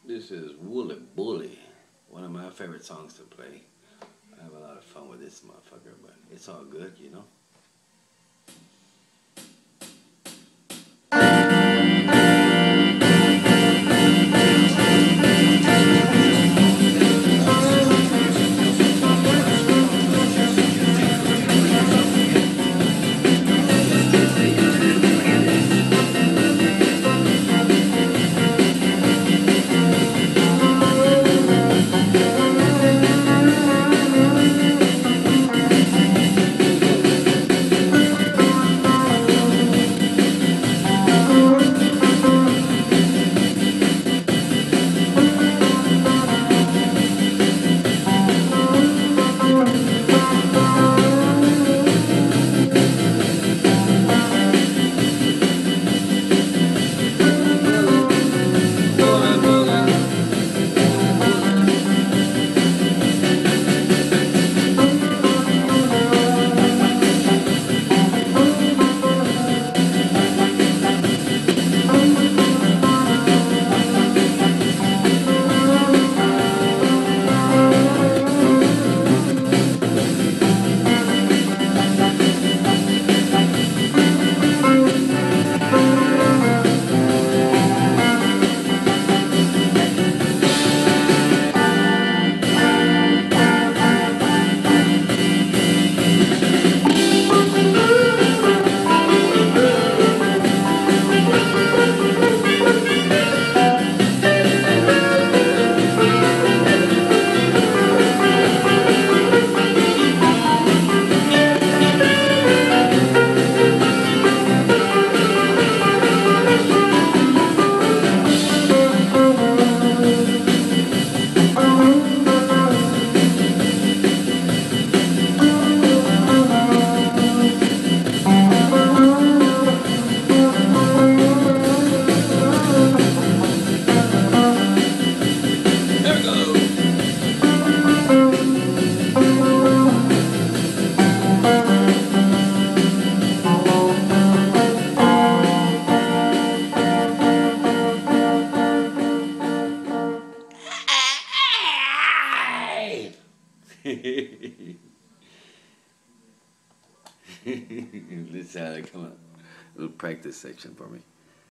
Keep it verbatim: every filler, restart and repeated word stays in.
This is Wooly Bully, one of my favorite songs to play. I have a lot of fun with this motherfucker, but it's all good, you know? Let's have it come on. A little practice section for me.